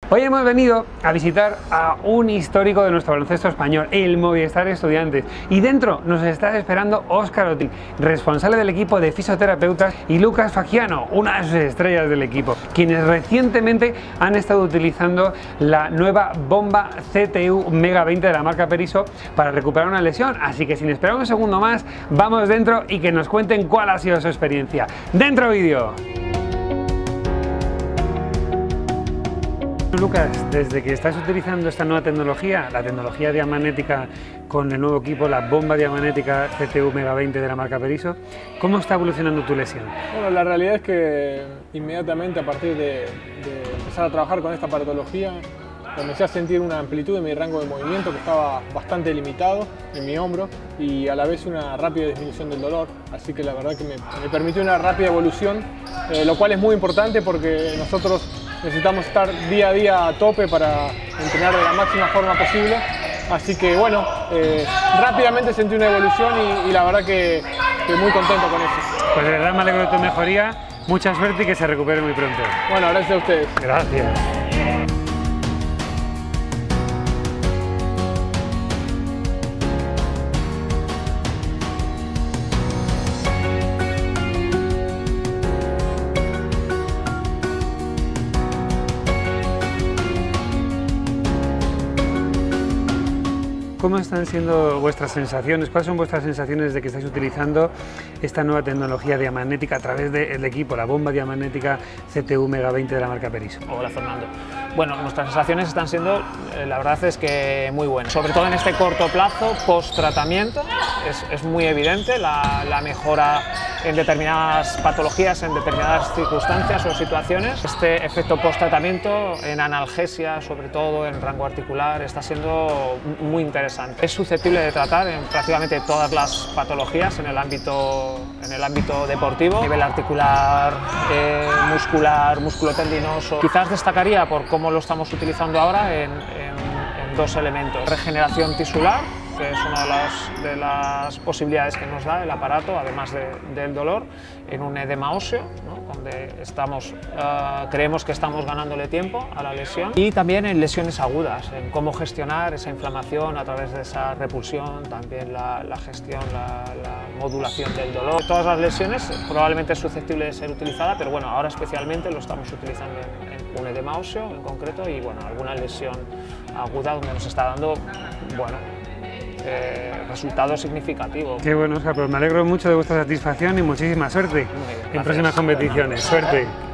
Hoy hemos venido a visitar a un histórico de nuestro baloncesto español, el Movistar Estudiantes, y dentro nos está esperando Óscar Otín, responsable del equipo de fisioterapeutas, y Lucas Fagiano, una de sus estrellas del equipo, quienes recientemente han estado utilizando la nueva bomba CTU Mega 20 de la marca Periso para recuperar una lesión. Así que sin esperar un segundo más, vamos dentro y que nos cuenten cuál ha sido su experiencia. ¡Dentro vídeo! Lucas, desde que estás utilizando esta nueva tecnología, la tecnología diamagnética con el nuevo equipo, la bomba diamagnética CTU Mega 20 de la marca Periso, ¿cómo está evolucionando tu lesión? Bueno, la realidad es que inmediatamente a partir de empezar a trabajar con esta aparatología, comencé a sentir una amplitud en mi rango de movimiento que estaba bastante limitado en mi hombro y a la vez una rápida disminución del dolor, así que la verdad que me permitió una rápida evolución, lo cual es muy importante porque nosotros necesitamos estar día a día a tope para entrenar de la máxima forma posible, así que bueno, rápidamente sentí una evolución y la verdad que muy contento con eso. Pues de verdad me alegro de tu mejoría, mucha suerte y que se recupere muy pronto. Bueno, gracias a ustedes. Gracias. ¿Cómo están siendo vuestras sensaciones? ¿Cuáles son vuestras sensaciones de que estáis utilizando esta nueva tecnología diamagnética a través del equipo, la bomba diamagnética CTU Mega 20 de la marca Periso? Hola Fernando. Bueno, nuestras sensaciones están siendo, la verdad es que muy buenas. Sobre todo en este corto plazo, post-tratamiento, es muy evidente la mejora en determinadas patologías, en determinadas circunstancias o situaciones. Este efecto post-tratamiento en analgesia, sobre todo en rango articular, está siendo muy interesante. Es susceptible de tratar en prácticamente todas las patologías en el ámbito deportivo, a nivel articular, muscular, musculotendinoso. Quizás destacaría por cómo lo estamos utilizando ahora en dos elementos: regeneración tisular, que es una de las posibilidades que nos da el aparato, además del dolor, en un edema óseo, ¿no? Donde creemos que estamos ganándole tiempo a la lesión, y también en lesiones agudas, en cómo gestionar esa inflamación a través de esa repulsión, también la gestión, la modulación del dolor. Todas las lesiones probablemente es susceptible de ser utilizada, pero bueno, ahora especialmente lo estamos utilizando en un edema óseo en concreto y bueno, alguna lesión aguda donde nos está dando, bueno, resultado significativo. Qué bueno, Óscar, pues me alegro mucho de vuestra satisfacción y muchísima suerte en próximas competiciones. Suerte.